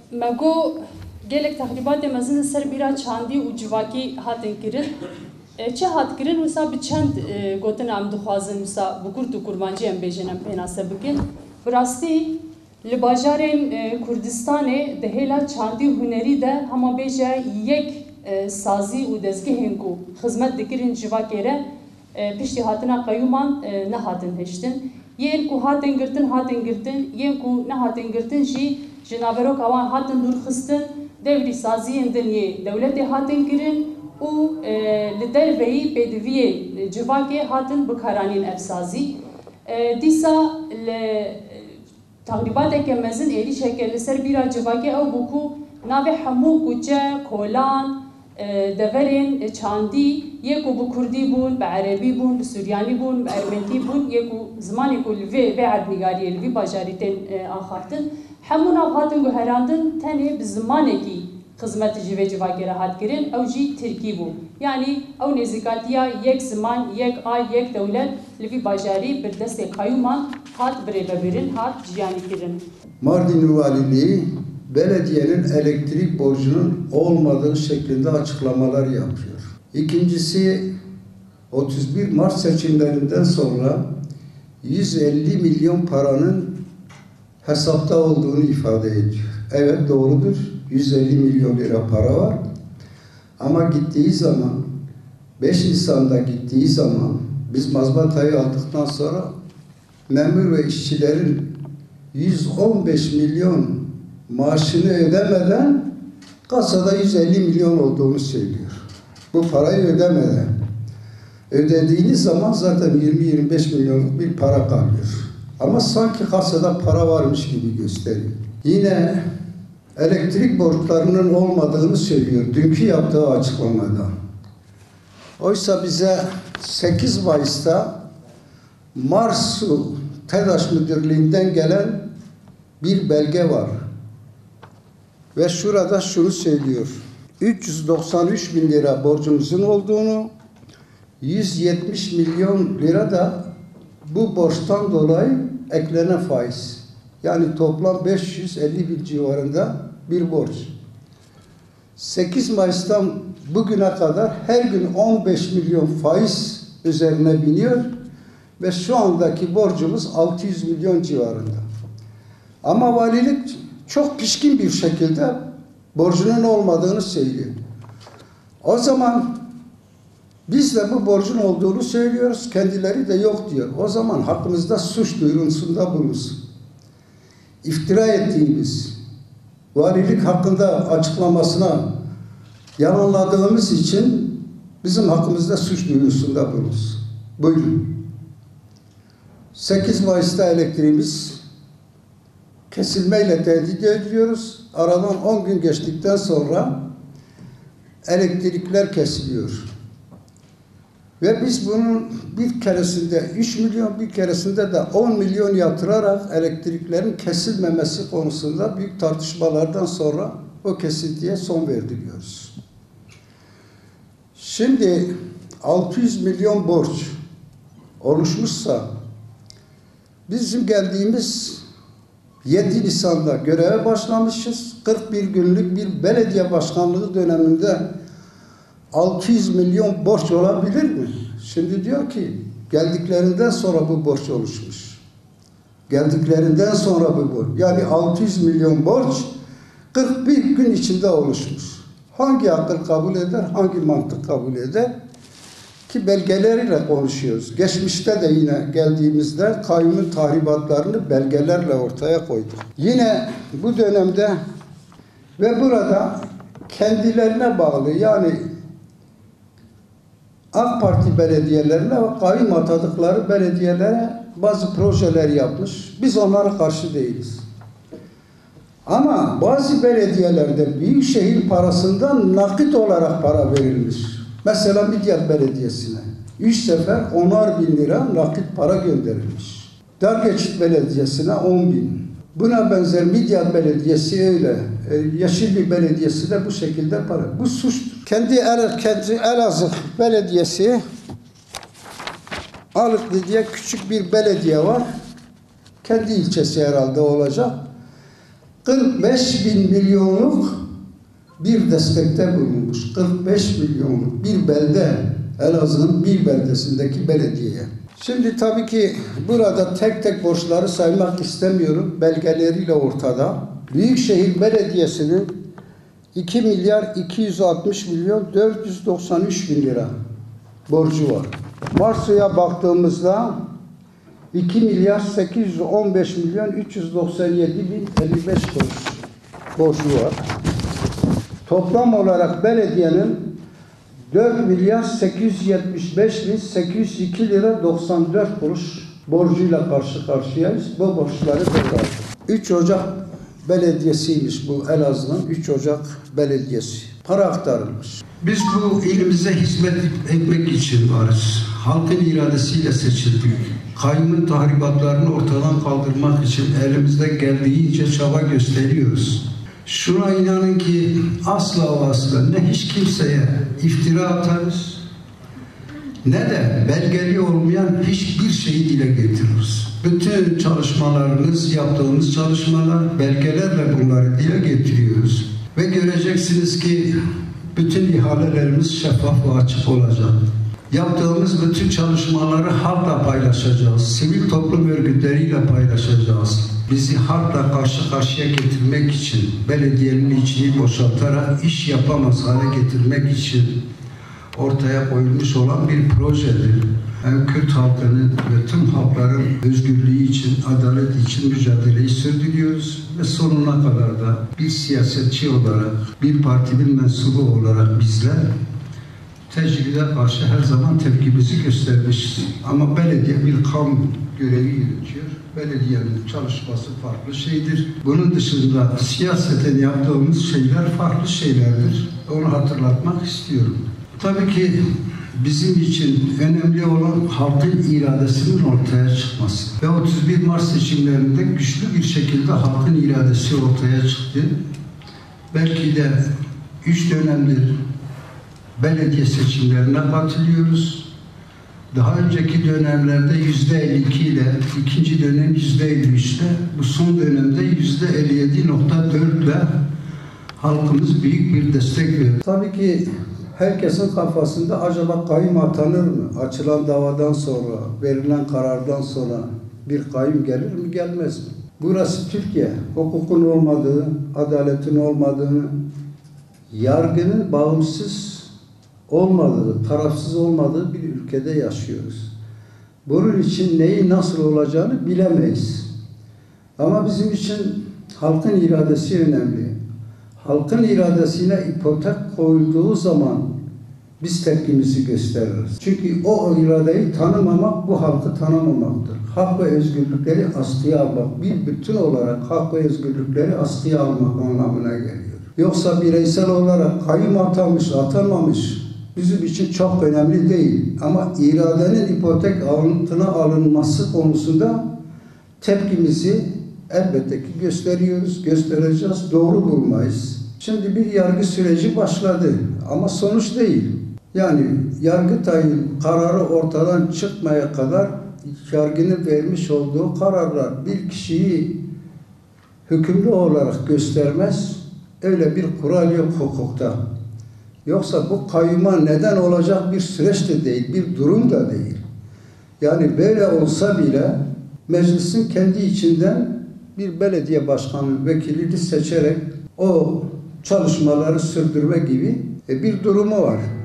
مگو gelek tahribat mezin ser bira çandi û civakî hatin kirin. Çi hat kirin wisa bi çend gotin em dixwazin wisa bi Kurd û Kurmancî em bêjin em pênase bikin. Bi rastî li bajarên Kurdistanê di hêla çandî hunerî de hema bêje yek sazî û dezgehên ku xizmet dikirin civakê re piştî hatina qeyûman nehatin hiştin. Yên ku hatin girtin, yên ku nehatin girtin jî ji naverok awan hatin dûrxistin. Devrî saziyên dinyê dewletê hatin kirin û li derveyî pêdiviyê civakê hatin bikaranîn ev sazî. Dîsa li taxribateke mezin êrişeke li ser bîra civakê ew bû ku navê hemû kuçe, kolan, deverên çandî yek û bi Kurdî bûn, bi Erebî bûn, bi Suryanî bûn, bi Ermentî bûn, yek û zimanê ku li vê erdnigariyê li vî bajarî tên axaftin. Hemû nav hatin guherandin tenê bi zimanekî xizmetî ji vê civakê re hat kirin, ew jî Tirkî bû. Yani ew nêzîkatiya yek ziman, yek ay, yek dewlet li vî bajarî bi destê qeyûman hat birêvebirin, hat jiyanî kirin. Mardin Valiliği belediyenin elektrik borcunun olmadığı şeklinde açıklamalar yapıyor. İkincisi 31 Mart seçimlerinden sonra 150 milyon paranın hesapta olduğunu ifade ediyor. Evet doğrudur. 150 milyon lira para var. Ama gittiği zaman 5 Nisan'da gittiği zaman biz mazbatayı aldıktan sonra memur ve işçilerin 115 milyon maaşını ödemeden kasada 150 milyon olduğunu söylüyor. Bu parayı ödemeden. Ödediğiniz zaman zaten 20-25 milyonluk bir para kalıyor. Ama sanki kasada para varmış gibi gösteriyor. Yine elektrik borçlarının olmadığını söylüyor dünkü yaptığı açıklamada. Oysa bize 8 Mayıs'ta Marsu TEDAŞ Müdürlüğü'nden gelen bir belge var. Ve şurada şunu söylüyor. 393 bin lira borcumuzun olduğunu, 170 milyon lira da bu borçtan dolayı eklenen faiz. Yani toplam 550 bin civarında bir borç. 8 Mayıs'tan bugüne kadar her gün 15 milyon faiz üzerine biniyor ve şu andaki borcumuz 600 milyon civarında. Ama valilik çok pişkin bir şekilde borcunun olmadığını söylüyor. O zaman biz de bu borcun olduğunu söylüyoruz, kendileri de yok diyor. O zaman hakkımızda suç duyurusunda bulunsun. İftira ettiğimiz, valilik hakkında açıklamasına yalanladığımız için bizim hakkımızda suç duyurusunda bulunsun. Buyurun. 8 Mayıs'ta elektriğimiz kesilmeyle tehdit ediliyoruz. Aradan 10 gün geçtikten sonra elektrikler kesiliyor. Ve biz bunun bir keresinde 3 milyon, bir keresinde de 10 milyon yatırarak elektriklerin kesilmemesi konusunda büyük tartışmalardan sonra o kesintiye son verdiriyoruz. Şimdi 600 milyon borç oluşmuşsa bizim geldiğimiz 7 Nisan'da göreve başlamışız. 41 günlük bir belediye başkanlığı döneminde 600 milyon borç olabilir mi? Şimdi diyor ki geldiklerinden sonra bu borç oluşmuş. Geldiklerinden sonra bu borç. Yani 600 milyon borç 41 gün içinde oluşmuş. Hangi akıl kabul eder, hangi mantık kabul eder? Ki belgeleriyle konuşuyoruz. Geçmişte de yine geldiğimizde kayyumun tahribatlarını belgelerle ortaya koyduk. Yine bu dönemde ve burada kendilerine bağlı yani AK Parti belediyelerine ve kayyum atadıkları belediyelere bazı projeler yapmış. Biz onlara karşı değiliz. Ama bazı belediyelerde büyükşehir parasından nakit olarak para verilmiş. Mesela Midyat Belediyesi'ne 3 sefer 10'ar bin lira nakit para gönderilmiş. Dargeçit Belediyesi'ne 10 bin. Buna benzer Midyat Belediyesi öyle. Yeşilli Belediyesi de bu şekilde para. Bu suçtur. Kendi Elazığ Belediyesi Alıklı diye küçük bir belediye var. Kendi ilçesi herhalde olacak. 45 bin milyonluk bir destekte bulunmuş. 45 milyonluk bir belde, Elazığ'ın bir beldesindeki belediyeye. Şimdi tabii ki burada tek tek borçları saymak istemiyorum. Belgeleriyle ortada. Büyükşehir Belediyesi'nin 2 milyar 260 milyon 493 bin lira borcu var. Marsu'ya baktığımızda 2 milyar 815 milyon 397 bin 55 kuruş borcu var. Toplam olarak belediyenin 4 milyar 875 bin 802 lira 94 kuruş borcuyla karşı karşıyayız. Bu borçları tekrar. 3 Ocak Belediyesi'ymiş bu Elazığ'ın 3 Ocak Belediyesi. Para aktarılmış. Biz bu ilimize hizmet etmek için varız. Halkın iradesiyle seçildik. Kayyumun tahribatlarını ortadan kaldırmak için elimizden geldiğince çaba gösteriyoruz. Şuna inanın ki asla ve asla ne hiç kimseye iftira atarız ne de belgeli olmayan hiçbir şeyi dile getiririz. Bütün çalışmalarımız, yaptığımız çalışmalar belgelerle bunları dile getiriyoruz. Ve göreceksiniz ki bütün ihalelerimiz şeffaf ve açık olacak. Yaptığımız bütün çalışmaları halkla paylaşacağız. Sivil toplum örgütleriyle paylaşacağız. Bizi halkla karşı karşıya getirmek için, belediyenin içini boşaltarak iş yapamaz hale getirmek için ortaya koyulmuş olan bir projedir. Hem Kürt halkının ve tüm halkların özgürlüğü için, adalet için mücadeleyi sürdürüyoruz ve sonuna kadar da bir siyasetçi olarak, bir partinin mensubu olarak bizler tecride karşı her zaman tepkimizi göstermişiz. Ama belediye bir kamu görevi yürütüyor. Belediyenin çalışması farklı şeydir. Bunun dışında siyaseten yaptığımız şeyler farklı şeylerdir. Onu hatırlatmak istiyorum. Tabii ki bizim için önemli olan halkın iradesinin ortaya çıkması. Ve 31 Mart seçimlerinde güçlü bir şekilde halkın iradesi ortaya çıktı. Belki de 3 dönemdir belediye seçimlerine katılıyoruz. Daha önceki dönemlerde %52 ile, ikinci dönem %53 ile, bu son dönemde %57.4 ile halkımız büyük bir destek veriyor. Tabii ki herkesin kafasında acaba kayyum atanır mı? Açılan davadan sonra, verilen karardan sonra bir kayyum gelir mi, gelmez mi? Burası Türkiye. Hukukun olmadığı, adaletin olmadığını, yargının bağımsız olmadığı, tarafsız olmadığı bir ülkede yaşıyoruz. Bunun için neyi nasıl olacağını bilemeyiz. Ama bizim için halkın iradesi önemli. Halkın iradesine ipotek koyulduğu zaman biz tepkimizi gösteririz. Çünkü o iradeyi tanımamak bu halkı tanımamaktır. Hak ve özgürlükleri askıya almak, bir bütün olarak hak ve özgürlükleri askıya almak anlamına geliyor. Yoksa bireysel olarak kayyum atanmış, atanmamış bizim için çok önemli değil. Ama iradenin ipotek altına alınması konusunda tepkimizi elbette ki gösteriyoruz, göstereceğiz, doğru bulmayız. Şimdi bir yargı süreci başladı ama sonuç değil. Yani Yargıtay'ın kararı ortadan çıkmaya kadar yargının vermiş olduğu kararlar bir kişiyi hükümlü olarak göstermez. Öyle bir kural yok hukukta. Yoksa bu kayyuma neden olacak bir süreç de değil, bir durum da değil. Yani böyle olsa bile meclisin kendi içinden bir belediye başkanı vekilini seçerek o çalışmaları sürdürme gibi bir durumu var.